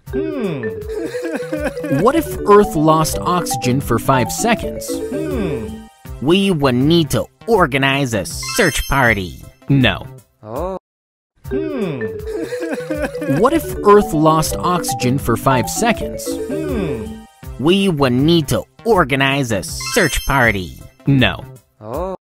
What if Earth lost oxygen for 5 seconds? We would need to organize a search party. No. What if Earth lost oxygen for 5 seconds? We would need to organize a search party. No.